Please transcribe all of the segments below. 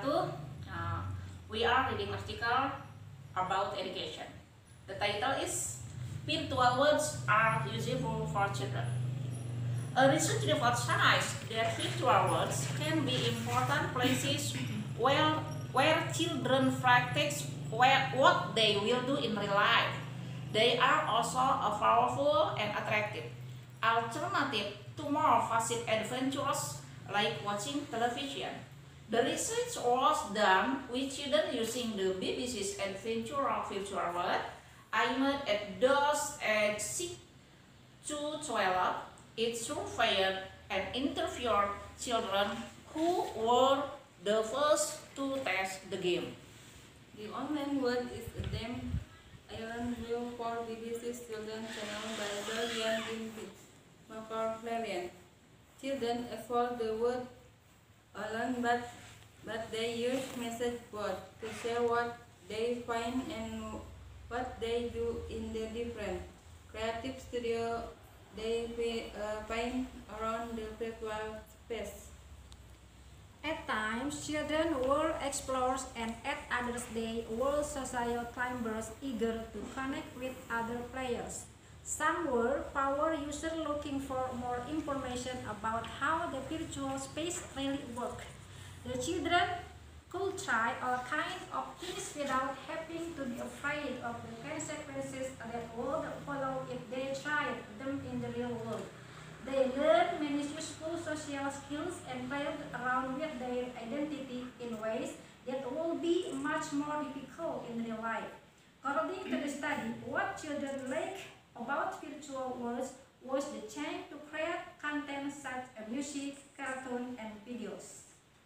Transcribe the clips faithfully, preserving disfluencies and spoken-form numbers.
wabarakatuh. Uh, we are reading article about education. The title is Virtual Worlds Are Useful for Children. A research emphasizes that virtual worlds can be important places where, where children practice where, what they will do in real life. They are also a powerful and attractive alternative to more passive adventures like watching television. The research was done with children using the B B C's Adventure of Virtual World, aimed at those aged six to twelve. It surveyed and interviewed children who were the first to test the game. The online world is a damn island view for B B C's Children's Channel by Dorian Greenfield, McFarlane. Children explore the world alone, but, but they use message boards to share what they find and what they do in the different creative studio they uh, find around the virtual space. At times, children were explorers, and at others they were social climbers eager to connect with other players. Some were power users looking for more information about how the virtual space really worked. The children could try all kinds of things without having to be afraid of the consequences that would follow if they tried them in the real world. They learned many useful social skills and played around with their identity in ways that will be much more difficult in real life. According to the study, what children like about virtual worlds was the chance to create content such as music, cartoon, and videos.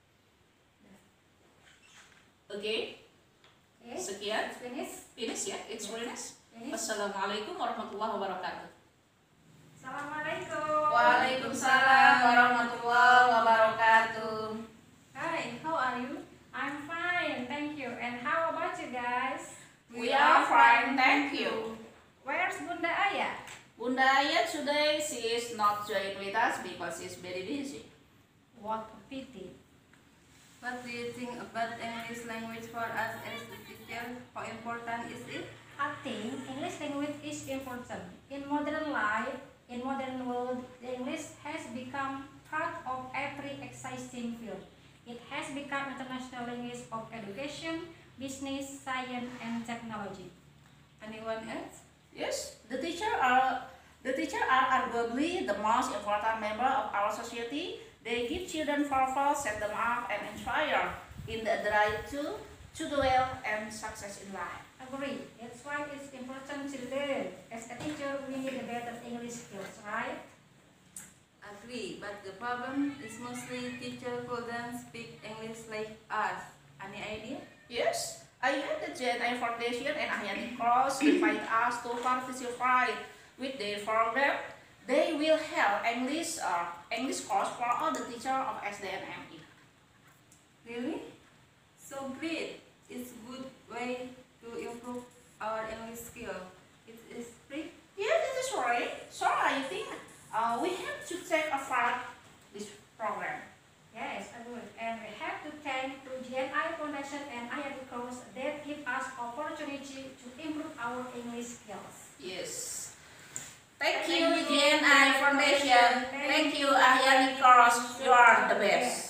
Okay, Okay, sekian. finish. Finish ya, it's finish. Finish. Assalamualaikum warahmatullahi wabarakatuh. Assalamualaikum. Waalaikumsalam warahmatullahi wabarakatuh. Hi, how are you? I'm fine, thank you. And how about you guys? We are fine, thank you. Where's Bunda Aya? Bunda Aya today she is not joined with us because she's very busy. What a pity. What do you think about English language for us as a teacher? How important is it? I think English language is important. In modern life, in modern world, the English has become part of every exciting field. It has become international language of education, business, science, and technology. Anyone else? Yes, the teacher are the teacher are arguably the most important member of our society. They give children purpose, set them up, and inspire in the drive to to do well and success in life. Agree. That's why it's important to learn. As a teacher, we need a better English skills, right? Agree, but the problem is mostly teachers couldn't speak English like us. Any idea? Yes, I heard the J N I Foundation and Ahyani Cross invite us to participate with their program. They will have English uh, English course for all the teachers of S D N M E. Really? So great! It's a good way to improve our English skill. It is free. Yeah, this is right. So I think uh, we have to take a part this program. Yes, I would. And we have to thank to J N I Foundation and Ahyani Cross that give us opportunity to improve our English skills. Yes. Thank you, J N I Foundation. Thank you, Ahyani Cross. You are the best.